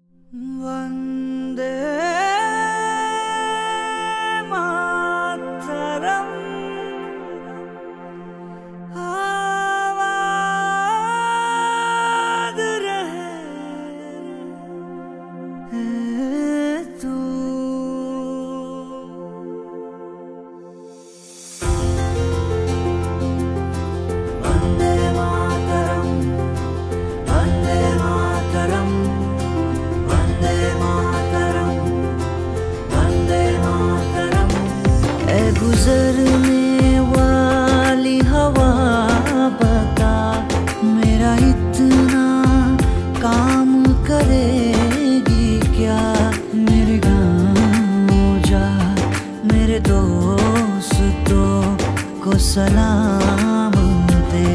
वंदे मातरम, आबाद रहे तू। वंदे मातरम, वंदे मातरम, वंदे मातरम, वंदे मातरम। ए गुजरने वाली हवा बता, मेरा इतना काम करेगी क्या? मेरे गाँव जा, मेरे दोस्तों को सलाम दे,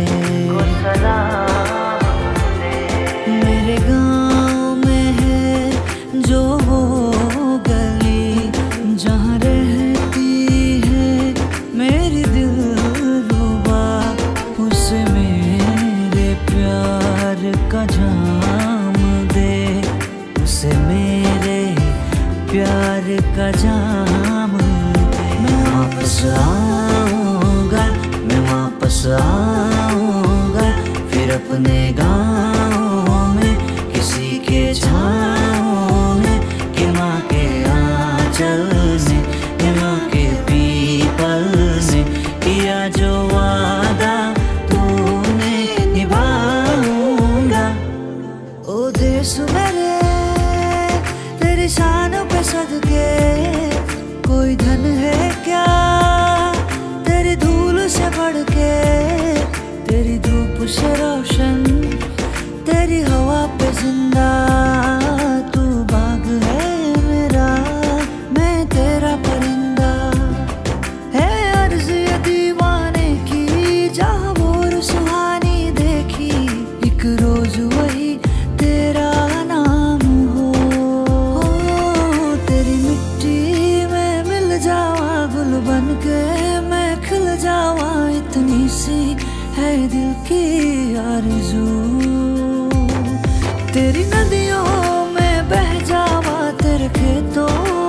मेरे गाँव में है जो वो गली जहाँ रहती है मेरी दिलरुबा, उसे मेरे प्यार का जाम दे, उसे मेरे प्यार का जाम दे। मैं वापस आऊँगा, मैं वापस आऊँगा, फिर अपने गाँव में किसी के छाँव में, कि माँ के आंचल से, कि माँ के पीपल से किया जो वादा तूने निभाऊंगा। ओ देश मेरे तेरी शान पे सदके, कोई धन है क्या तेरी धूल से बढ़ के? तेरी धूप से रोशन, तेरी हवा पे जिंदा, तू बाग है मेरा, मैं तेरा परिंदा। है अर्ज़ ये दीवाने की, जहाँ बोर सुहानी देखी, एक रोज वही तेरा नाम हो। तेरी मिट्टी में मिल जावा, गुल बन के मैं खिल जावा, इतनी सी है दिल की आरज़ू। तेरी नदियों में बह जावा, तेरे खेतों